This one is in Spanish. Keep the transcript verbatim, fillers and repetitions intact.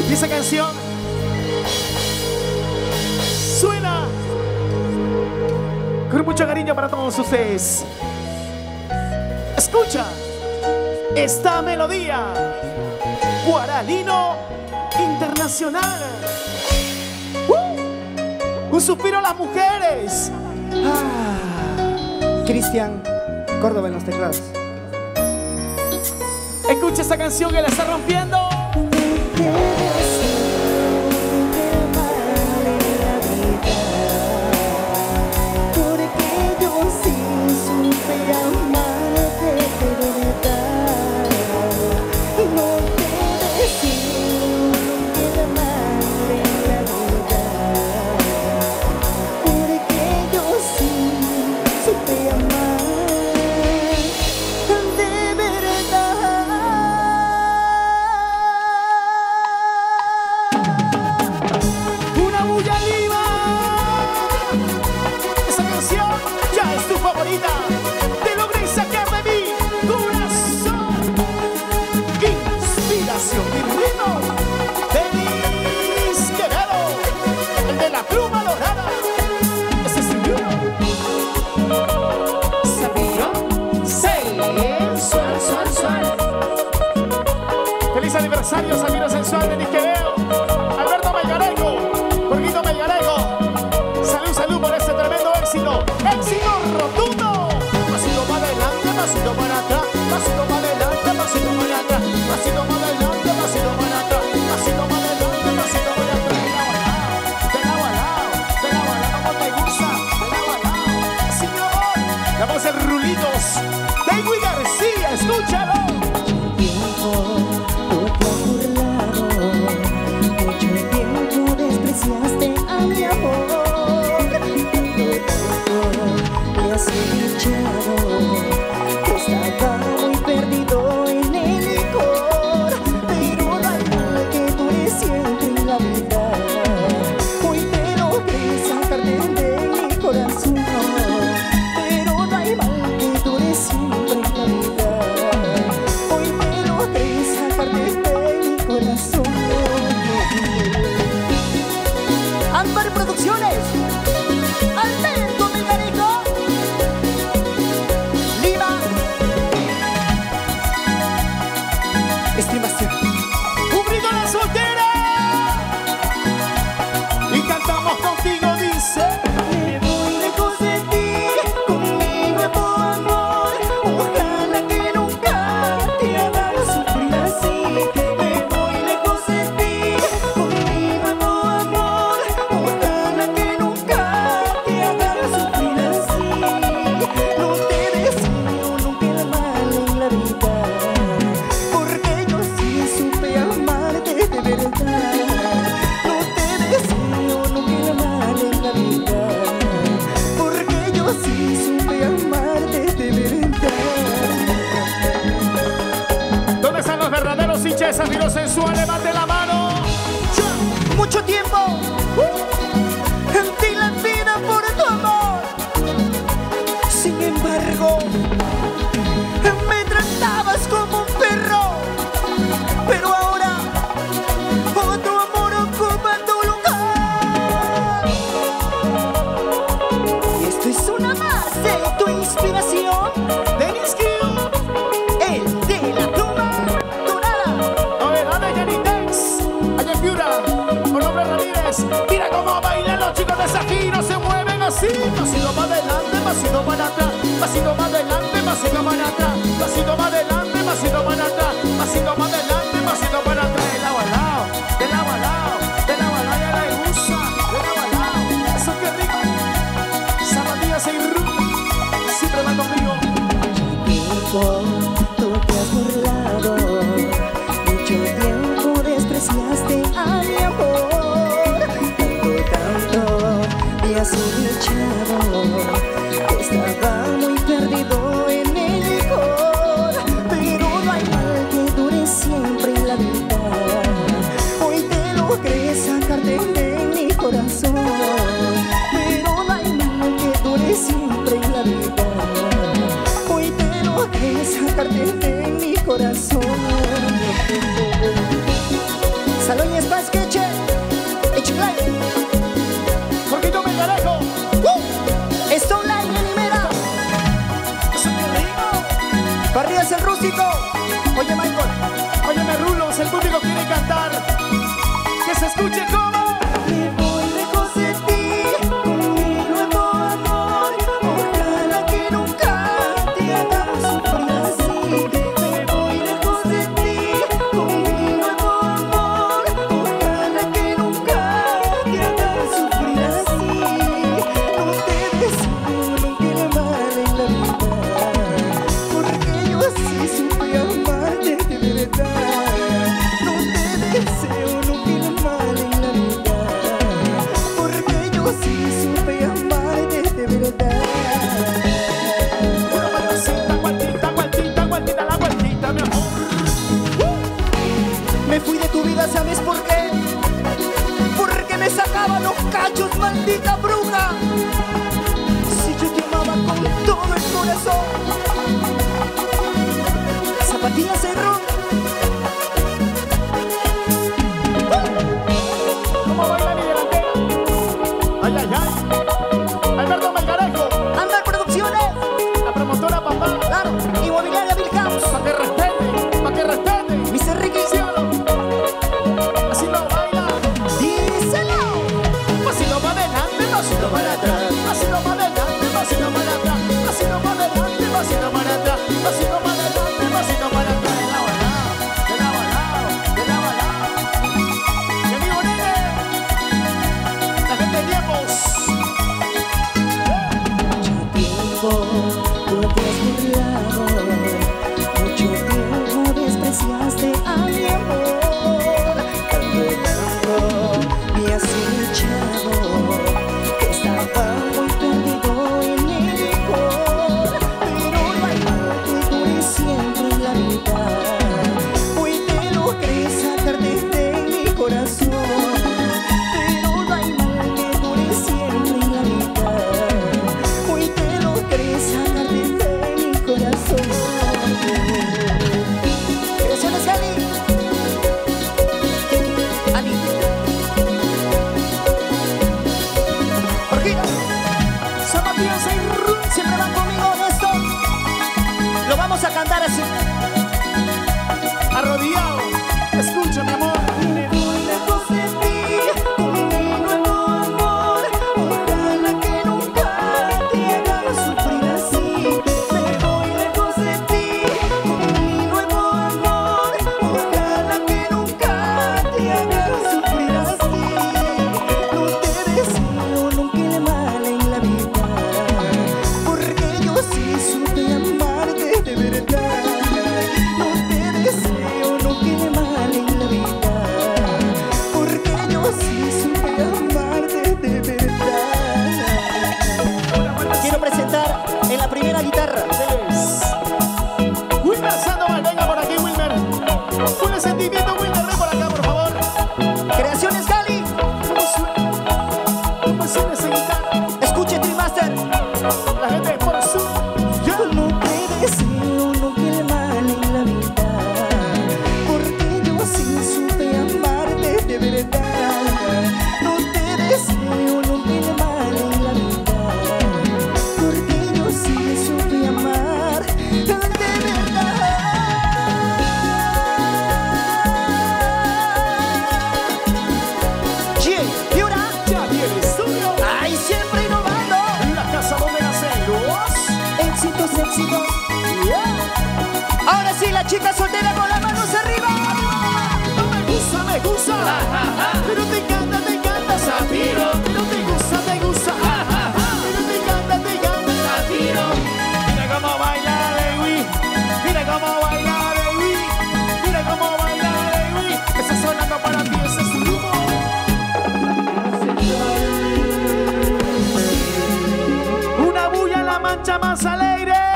Y esa canción suena con mucho cariño para todos ustedes. Escucha esta melodía. Guaralino Internacional. Uh, un suspiro a las mujeres. Ah, Cristian Córdoba en los teclados. Escucha esta canción que la está rompiendo. Te logré sacar de mi corazón. Inspiración y ritmo. Denis Quevedo, el de la pluma dorada. Ese es el ¿sabía? Sensual, sual, sual. Feliz aniversario, Sabino Sensual, Denis Quevedo. Alberto Melgarejo, Jorgito Melgarejo. Salud, salud por este tremendo éxito. Éxito rotundo. Pasito para adelante, pasito para atrás. Pasito para adelante, pasito para atrás. Pasito para adelante, pasito para atrás. Pasito para adelante, pasito para atrás. De lado a lado, de lado a lado, como te gusta. De lado a lado, señor. La voz de Rulitos, David García, escúchalo. Producciones, Alberto Melgarejo, Lima, estimación, un grito a la soltera, y cantamos contigo, dice. Me voy lejos de ti, con mi nuevo amor, ojalá que nunca te haga sufrir así. Me voy lejos de ti, con mi nuevo amor, ojalá que nunca te haga sufrir así. No te deseo nunca el mal en la vida, porque yo sí supe amarte de verdad. No te deseo nunca el mal en la vida, porque yo sí supe amarte de verdad. ¿Dónde están los verdaderos hinchas de Sabino Sensual? Levante la mano. Mucho tiempo uh, en ti la vida por tu amor. Sin embargo, me tratabas como un perro, pero ahora otro amor ocupa tu lugar. Y esto es una más de tu inspiración, Denis Quevedo, el de la pluma dorada. Novedad de Jenny Tex, allá en Piura, con nombre Ramírez. Mira cómo bailan los chicos de Sabino, se mueven así. Pasito para adelante, pasito para atrás. Pasito para adelante, pasito para atrás. Pasito para adelante, pasito para atrás. Pasito para adelante, pasito para atrás. De lado a lado, de lado a lado, de lado a lado, ya la gusta. De lado a lado, eso qué rico. Zapatillas y rumbo, siempre va conmigo. Tiempo, tú te has burlado, mucho tiempo despreciaste a mi amor. Tanto, tanto me has humillado, estaba muy perdido en el licor. Pero no hay mal que dure siempre en la vida, hoy te logré sacarte de mi corazón. Pero no hay mal que dure siempre en la vida, hoy te logré sacarte de mi corazón. Salón y espacio. es el rústico. Oye, Michael. Óyeme, Rulos, el público quiere cantar. Que se escuche como. Me voy lejos de ti, con mi nuevo amor. Ojalá que nunca te haga sufrir así. Me voy lejos de ti, con mi nuevo amor. Ojalá que nunca te haga sufrir así. No te deseo nunca mal en la vida, porque yo sí supe amarte de verdad. No te deseo nunca mal en la vida, porque yo sí supe amarte de verdad. Una vueltecita, vueltita, vueltita, vueltita, la vueltita, mi amor. Me fui de tu vida, ¿sabes por qué? Porque me sacaba los cachos, maldita bruja. Si yo te amaba con todo el corazón. Zapatillas de rock. ¿Cómo baila mi delantera? Ay, ay, ay. Alberto Melgarejo, Andar Producciones. la promotora papá. Claro, Inmobiliaria Bill House. Pa' que respete, pa' que respete. mister Ricky. ¿Sí o no? Así lo baila. Díselo. Pasito para adelante, pasito para atrás. Pasito para adelante, pasito para atrás. Pasito para adelante, pasito para atrás. Pasito para adelante, pasito para atrás. De lado a lado, de lado a lado, de lado a lado. Mi amigo Nene, la gente de tiempos. Mucho tiempo tú te has burlado, mucho tiempo despreciaste a mi amor. Tanto tanto me has echado, que estaba muy perdido en el licor. Pero no hay mal que dure siempre en la vida, hoy te logré sacar desde mi corazón. Pero no hay mal que dure siempre en la vida, hoy te logré sacar desde mi corazón. Creaciones Ali. Ali. Jorgito. Zapatillas en rock. Siempre van conmigo en esto. Lo vamos a cantar así. Arrodillado, escucha mi amor. Me voy lejos de ti, con mi nuevo amor. Ojalá que nunca te haga sufrir así. Me voy lejos de ti, con mi nuevo amor. Ojalá que nunca te haga sufrir así. No te deseo nunca el mal en la vida, porque yo sí supe amarte de verdad. No te deseo nunca el mal en la vida, porque yo sí supe amarte de verdad. Quiero presentar en la primera guitarra. Wilmer Sandoval, venga por aquí, Wilmer. Con el sentimiento, Wilmer, ven por acá, por favor. Creaciones Gali. ¿Cómo suena? ¿Cómo suena esa guitarra? Escuche Trimaster. La gente por su. Yo no te deseo nunca el mal en la vida, porque yo sí supe amarte de verdad. No te deseo nunca el mal en la vida, porque yo sí supe amar de verdad. G. Piura. Ya viene el estudio. Ay, siempre innovando. La casa donde nacen los. Éxitos, éxitos. Ahora sí, la chica soltera con las manos arriba. No me gusta, me gusta. Pero te encanta, te encanta, Zafiro. Pero te gusta, te gusta. Pero te encanta, te encanta, Zafiro. Mira cómo baila Lewi. Mira cómo baila Lewi. Mira cómo baila Lewi. Está sonando para ti, ese es su grupo. Una bulla en la mancha más alegre.